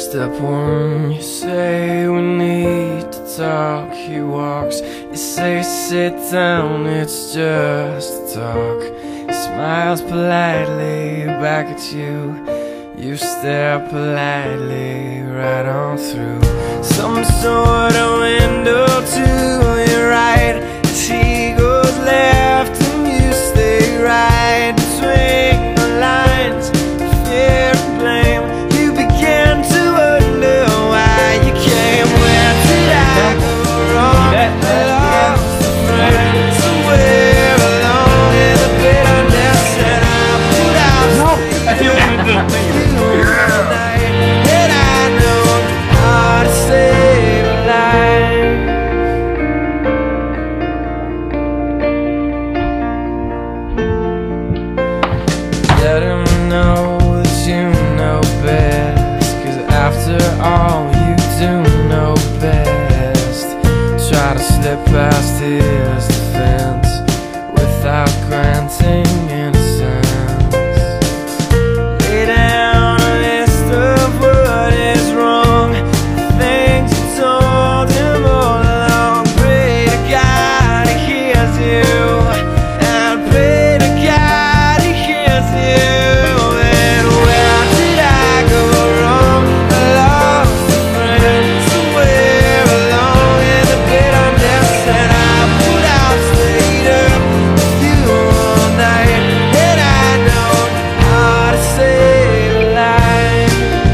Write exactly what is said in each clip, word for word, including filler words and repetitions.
Step one, you say we need to talk. He walks, you say sit down, it's just talk. He smiles politely back at you. You stare politely right on through some sort of window to your right. As he goes left and you stay right between the lines of fear and blame. You begin to wonder why you came. Where did I go wrong? I lost a friend somewhere along in the bitterness, and I put out no. And I know how to save a life. Let him know that you know best, 'cause after all you do know best. Try to slip past his defense without granting innocence. Lay down a list of what is wrong, the things you told him all along. Pray to God he hears you, and pray to God he hears you. And where did I go wrong? I lost a friend somewhere along in the bitterness, and I put out stayed up with you all night. And I know how to save a life.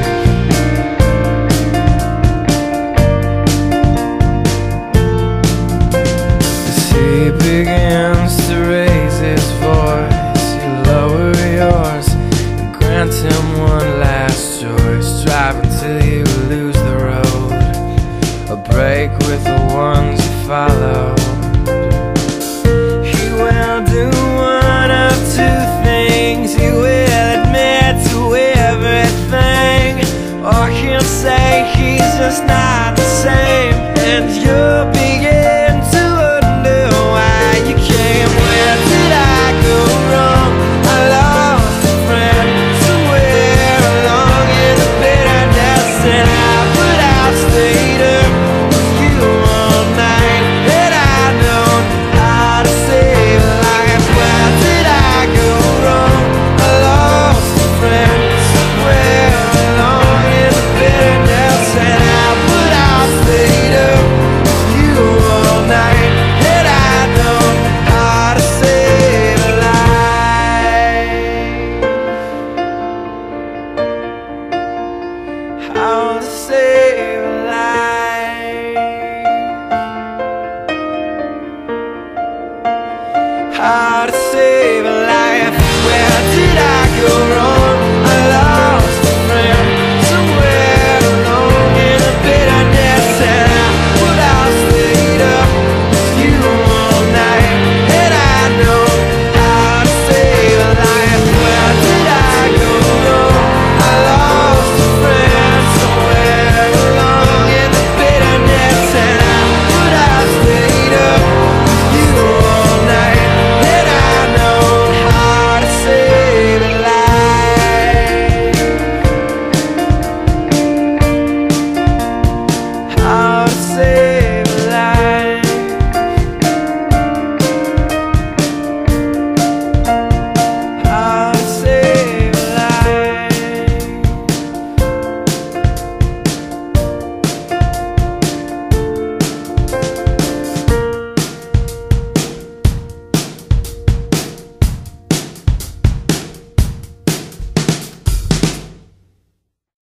As he begins to raise his voice, you lower yours and grant him one last choice. Drive until you lose the road, a break with the ones you follow. He will do one of two things. He will admit to everything, or he'll say he's just not the same, and you'll begin to wonder why you came. Where did I go wrong? I lost a friend somewhere along in the bitterness, and I put out stayed up with you all night. And I know how to save a life. Where did I go wrong? I lost a friend somewhere along in the bitterness, and I put out stayed up with you all night. And I know how to save a life. How to save a life. How to save